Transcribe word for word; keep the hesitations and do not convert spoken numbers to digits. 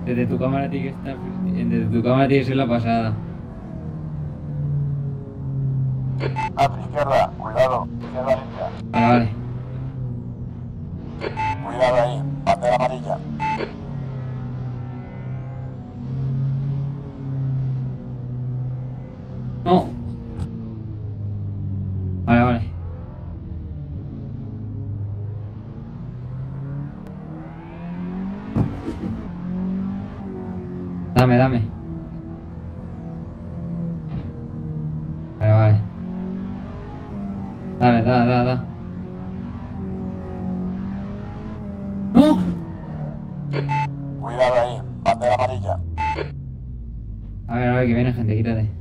Desde tu cámara tiene que estar. Desde tu cámara tiene que ser la pasada. A tu izquierda, cuidado, izquierda limpia. Vale, vale. Cuidado ahí, bandera amarilla. No. Vale, vale. Dame, dame. Vale, vale. Dale, da, da, da. ¡No! Cuidado ahí, bandera amarilla. A ver, a ver, que viene gente, quítate.